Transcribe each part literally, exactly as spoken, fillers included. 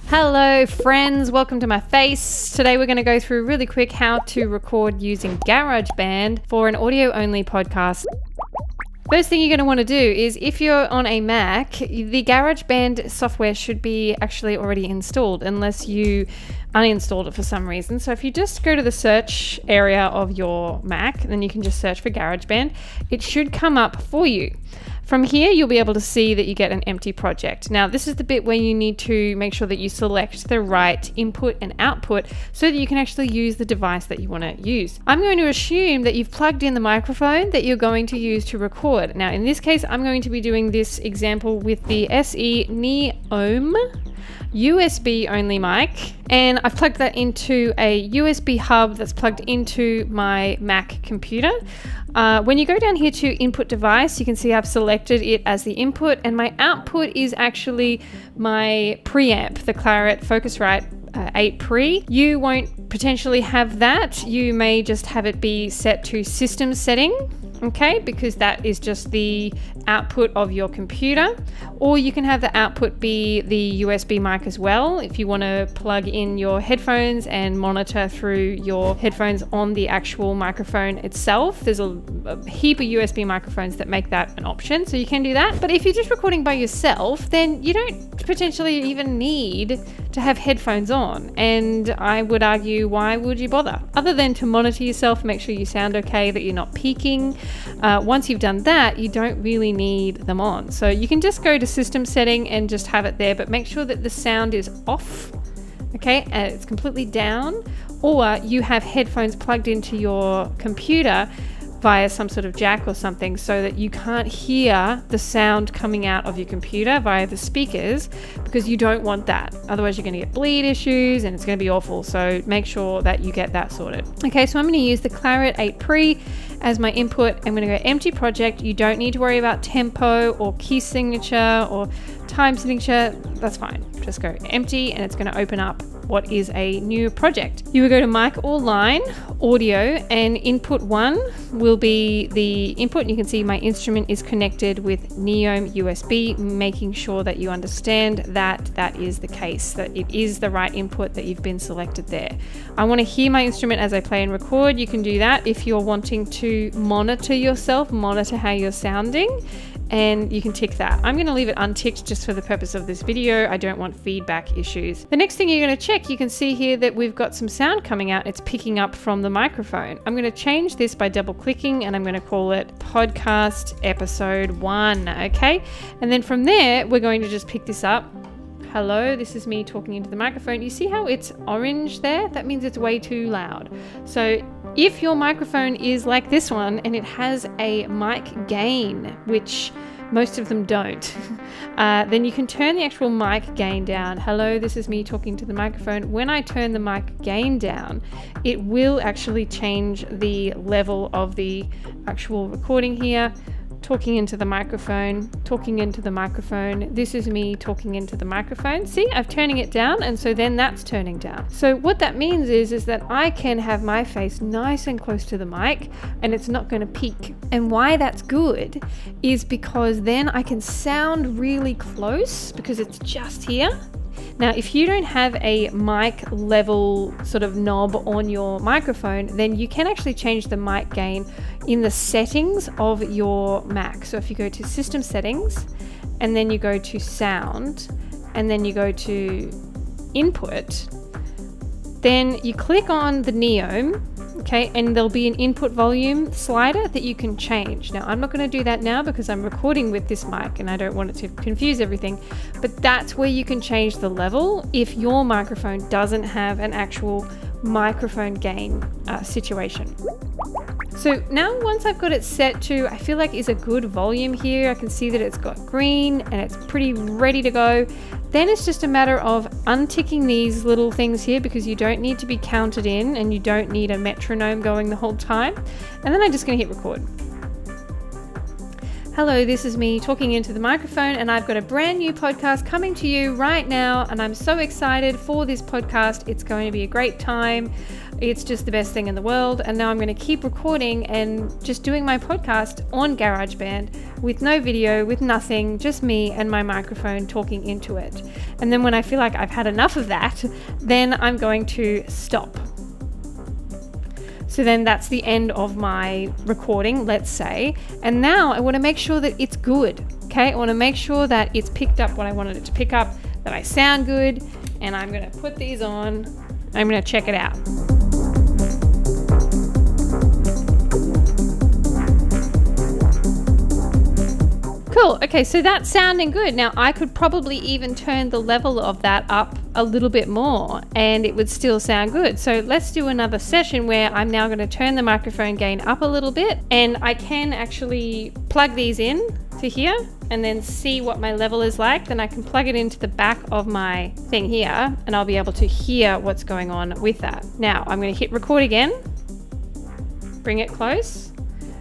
Hello friends, welcome to my face. Today we're going to go through really quick how to record using GarageBand for an audio only podcast. First thing you're going to want to do is if you're on a Mac, the GarageBand software should be actually already installed unless you uninstalled it for some reason. So if you just go to the search area of your Mac, then you can just search for GarageBand. It should come up for you. From here, you'll be able to see that you get an empty project. Now, this is the bit where you need to make sure that you select the right input and output so that you can actually use the device that you want to use. I'm going to assume that you've plugged in the microphone that you're going to use to record. Now, in this case, I'm going to be doing this example with the S E Neom U S B only mic, and I've plugged that into a U S B hub that's plugged into my Mac computer. Uh, when you go down here to input device, you can see I've selected it as the input, and my output is actually my preamp, the Claret Focusrite uh, eight Pre. You won't potentially have that. You may just have it be set to system setting, okay, because that is just the output of your computer. Or you can have the output be the U S B mic as well if you want to plug in your headphones and monitor through your headphones on the actual microphone itself. There's a, a heap of U S B microphones that make that an option, so you can do that. But if you're just recording by yourself, then you don't potentially even need to have headphones on, and I would argue, why would you bother? Other than to monitor yourself, make sure you sound okay, that you're not peaking. Uh, once you've done that, you don't really need them on. So you can just go to system setting and just have it there, but make sure that the sound is off, okay, and it's completely down, or you have headphones plugged into your computer via some sort of jack or something so that you can't hear the sound coming out of your computer via the speakers, because you don't want that. Otherwise you're going to get bleed issues and it's going to be awful. So make sure that you get that sorted. Okay, so I'm going to use the Claret eight Pre as my input. I'm going to go empty project. You don't need to worry about tempo or key signature or time signature. That's fine. Just go empty and it's going to open up what is a new project. You will go to mic or line, audio, and input one will be the input. You can see my instrument is connected with Neom U S B, making sure that you understand that that is the case, that it is the right input that you've been selected there. I want to hear my instrument as I play and record. You can do that if you're wanting to monitor yourself, monitor how you're sounding, and you can tick that. I'm going to leave it unticked just for the purpose of this video. I don't want feedback issues. The next thing you're going to check, you can see here that we've got some sound coming out. It's picking up from the microphone. I'm going to change this by double clicking, and I'm going to call it podcast episode one, okay? And then from there, we're going to just pick this up. Hello, this is me talking into the microphone. You see how it's orange there? That means it's way too loud. So if your microphone is like this one and it has a mic gain, which most of them don't, uh, then you can turn the actual mic gain down. Hello, this is me talking to the microphone. When I turn the mic gain down, it will actually change the level of the actual recording here. Talking into the microphone, talking into the microphone. This is me talking into the microphone. See, I'm turning it down, and so then that's turning down. So what that means is, is that I can have my face nice and close to the mic, and it's not going to peak. And why that's good is because then I can sound really close because it's just here. Now, if you don't have a mic level sort of knob on your microphone, then you can actually change the mic gain in the settings of your Mac. So if you go to system settings and then you go to sound and then you go to input, then you click on the Neom, okay, and there'll be an input volume slider that you can change. Now, I'm not going to do that now because I'm recording with this mic and I don't want it to confuse everything, but that's where you can change the level if your microphone doesn't have an actual microphone gain uh, situation. So now once I've got it set to, I feel like is a good volume here. I can see that it's got green and it's pretty ready to go. Then it's just a matter of unticking these little things here because you don't need to be counted in and you don't need a metronome going the whole time. And then I'm just going to hit record. Hello, this is me talking into the microphone, and I've got a brand new podcast coming to you right now, and I'm so excited for this podcast. It's going to be a great time. It's just the best thing in the world. And now I'm going to keep recording and just doing my podcast on GarageBand with no video, with nothing, just me and my microphone talking into it. And then when I feel like I've had enough of that, then I'm going to stop. So then that's the end of my recording, let's say. And now I want to make sure that it's good. Okay, I want to make sure that it's picked up what I wanted it to pick up, that I sound good, and I'm going to put these on. I'm going to check it out. Cool. Okay, so that's sounding good. Now I could probably even turn the level of that up a little bit more and it would still sound good. So let's do another session where I'm now going to turn the microphone gain up a little bit, and I can actually plug these in to here and then see what my level is like. Then I can plug it into the back of my thing here and I'll be able to hear what's going on with that. Now I'm going to hit record again, bring it close,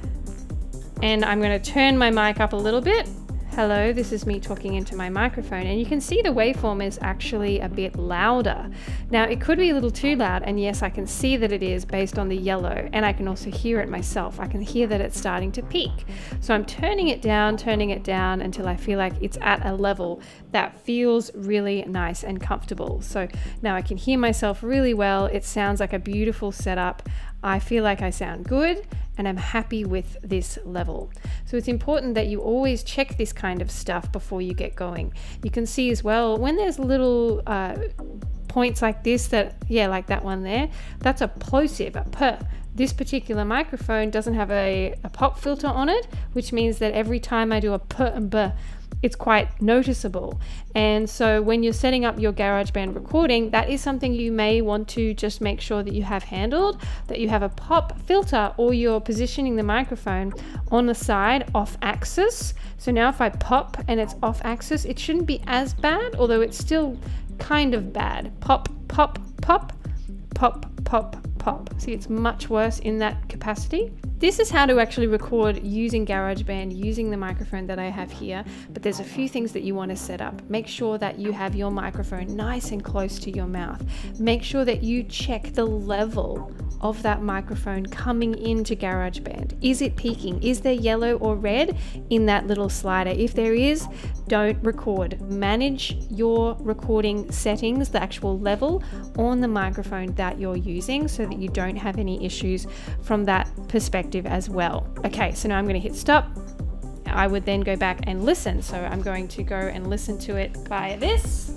and I'm going to turn my mic up a little bit. Hello, this is me talking into my microphone, and you can see the waveform is actually a bit louder. Now it could be a little too loud, and yes, I can see that it is based on the yellow, and I can also hear it myself. I can hear that it's starting to peak. So I'm turning it down, turning it down until I feel like it's at a level that feels really nice and comfortable. So now I can hear myself really well. It sounds like a beautiful setup. I feel like I sound good and I'm happy with this level. So it's important that you always check this kind of stuff before you get going. You can see as well when there's little uh, points like this, that yeah, like that one there, that's a plosive, a p. This particular microphone doesn't have a, a pop filter on it, which means that every time I do a p and b, it's quite noticeable. And so when you're setting up your GarageBand recording, that is something you may want to just make sure that you have handled, that you have a pop filter, or you're positioning the microphone on the side off axis. So now if I pop and it's off axis, it shouldn't be as bad, although it's still kind of bad. Pop, pop, pop, pop, pop, pop. See, it's much worse in that capacity. This is how to actually record using GarageBand, using the microphone that I have here, but there's a few things that you want to set up. Make sure that you have your microphone nice and close to your mouth. Make sure that you check the level of that microphone coming into GarageBand. Is it peaking? Is there yellow or red in that little slider? If there is, don't record. Manage your recording settings, the actual level on the microphone that you're using, so that you don't have any issues from that perspective as well. Okay, so now I'm going to hit stop. I would then go back and listen. So I'm going to go and listen to it via this.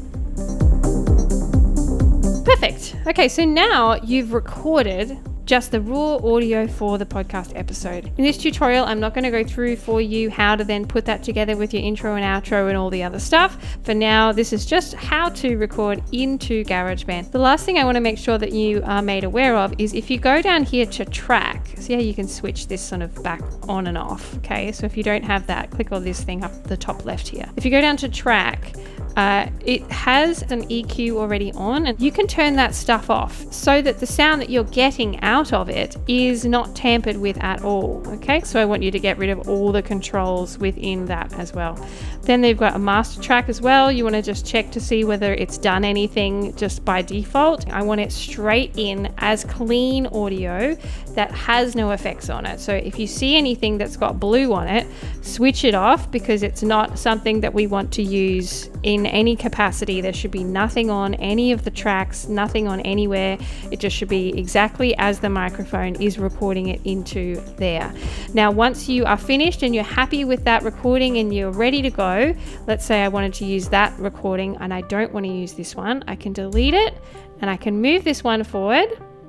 Perfect. Okay, so now you've recorded just the raw audio for the podcast episode. In this tutorial, I'm not going to go through for you how to then put that together with your intro and outro and all the other stuff. For now, this is just how to record into GarageBand. The last thing I want to make sure that you are made aware of is if you go down here to track, see how you can switch this sort of back on and off. Okay, so if you don't have that, click on this thing up the top left here. If you go down to track, Uh, it has an E Q already on, and you can turn that stuff off so that the sound that you're getting out of it is not tampered with at all. Okay, so I want you to get rid of all the controls within that as well. Then they've got a master track as well. You want to just check to see whether it's done anything just by default. I want it straight in as clean audio that has no effects on it. So if you see anything that's got blue on it, switch it off, because it's not something that we want to use in any capacity. There should be nothing on any of the tracks, nothing on anywhere. It just should be exactly as the microphone is recording it into there. Now, once you are finished and you're happy with that recording and you're ready to go, let's say I wanted to use that recording and I don't want to use this one, I can delete it and I can move this one forward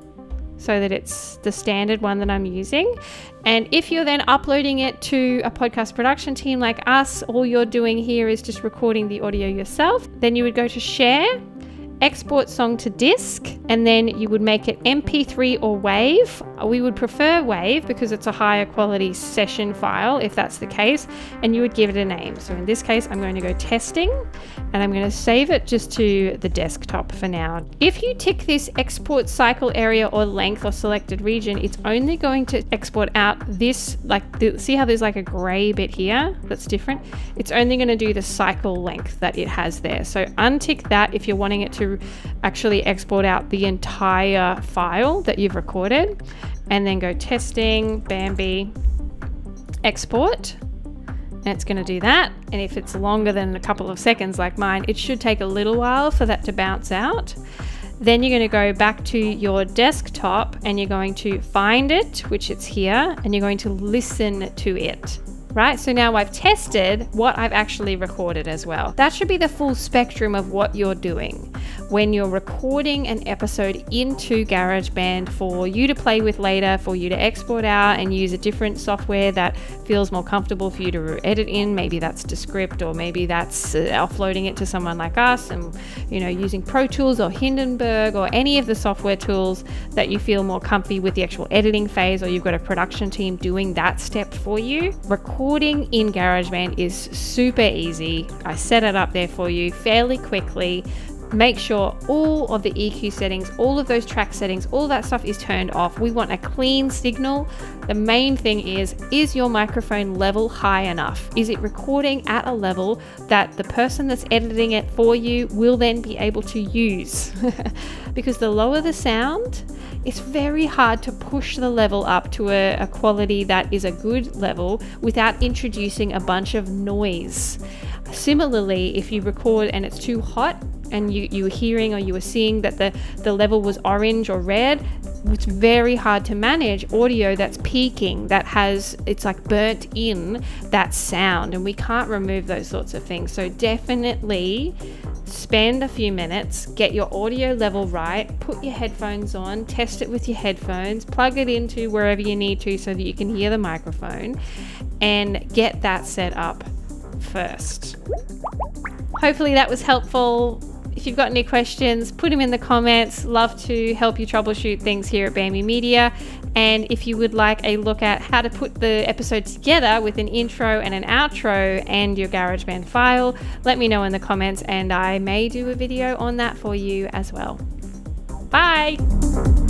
so that it's the standard one that I'm using. And if you're then uploading it to a podcast production team like us, all you're doing here is just recording the audio yourself. Then you would go to share, export song to disk, and then you would make it M P three or WAV. We would prefer WAV because it's a higher quality session file if that's the case, and you would give it a name. So in this case, I'm going to go testing, and I'm going to save it just to the desktop for now. If you tick this export cycle area or length or selected region, it's only going to export out this, like, the, see how there's like a gray bit here that's different? It's only going to do the cycle length that it has there. So untick that if you're wanting it to to actually export out the entire file that you've recorded, and then go testing, Bambi, export. And it's going to do that. And if it's longer than a couple of seconds like mine, it should take a little while for that to bounce out. Then you're going to go back to your desktop and you're going to find it, which it's here, and you're going to listen to it. Right, so now I've tested what I've actually recorded as well. That should be the full spectrum of what you're doing when you're recording an episode into GarageBand for you to play with later, for you to export out and use a different software that feels more comfortable for you to edit in. Maybe that's Descript, or maybe that's uh, offloading it to someone like us and, you know, using Pro Tools or Hindenburg or any of the software tools that you feel more comfy with the actual editing phase, or you've got a production team doing that step for you. Recording in GarageBand is super easy. I set it up there for you fairly quickly. Make sure all of the E Q settings, all of those track settings, all that stuff is turned off. We want a clean signal. The main thing is, is your microphone level high enough? Is it recording at a level that the person that's editing it for you will then be able to use? Because the lower the sound, it's very hard to push the level up to a, a quality that is a good level without introducing a bunch of noise. Similarly, if you record and it's too hot, and you, you were hearing or you were seeing that the, the level was orange or red, it's very hard to manage audio that's peaking, that has, it's like burnt in that sound, and we can't remove those sorts of things. So definitely spend a few minutes, get your audio level right, put your headphones on, test it with your headphones, plug it into wherever you need to so that you can hear the microphone, and get that set up first. Hopefully that was helpful. If you've got any questions, put them in the comments. Love to help you troubleshoot things here at Bambi Media. And if you would like a look at how to put the episode together with an intro and an outro and your GarageBand file, let me know in the comments and I may do a video on that for you as well. Bye!